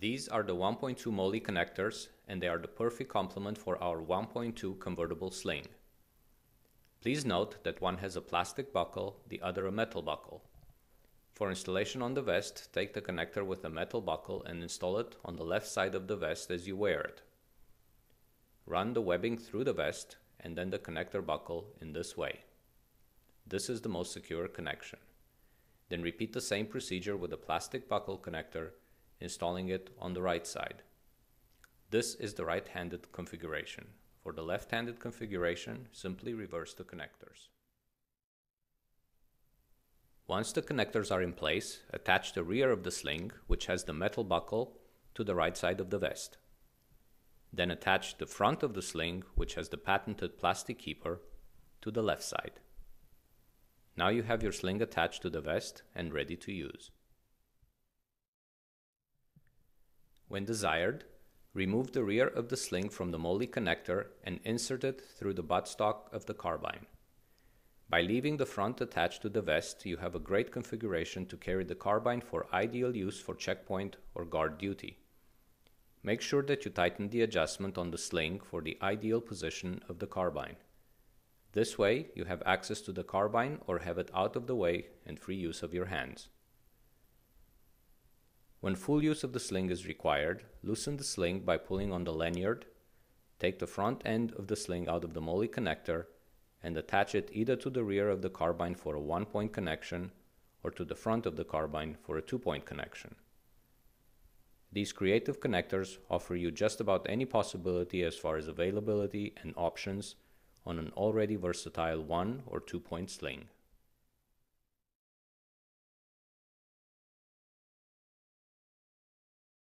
These are the 1.2 Molle connectors, and they are the perfect complement for our 1.2 convertible sling. Please note that one has a plastic buckle, the other a metal buckle. For installation on the vest, take the connector with a metal buckle and install it on the left side of the vest as you wear it. Run the webbing through the vest and then the connector buckle in this way. This is the most secure connection. Then repeat the same procedure with the plastic buckle connector, installing it on the right side. This is the right-handed configuration. For the left-handed configuration, simply reverse the connectors. Once the connectors are in place, attach the rear of the sling, which has the metal buckle, to the right side of the vest. Then attach the front of the sling, which has the patented plastic keeper, to the left side. Now you have your sling attached to the vest and ready to use. When desired, remove the rear of the sling from the Molle connector and insert it through the buttstock of the carbine. By leaving the front attached to the vest, you have a great configuration to carry the carbine for ideal use for checkpoint or guard duty. Make sure that you tighten the adjustment on the sling for the ideal position of the carbine. This way, you have access to the carbine or have it out of the way and free use of your hands. When full use of the sling is required, loosen the sling by pulling on the lanyard, take the front end of the sling out of the Molle connector, and attach it either to the rear of the carbine for a 1-point connection or to the front of the carbine for a 2-point connection. These creative connectors offer you just about any possibility as far as availability and options on an already versatile 1- or 2-point sling.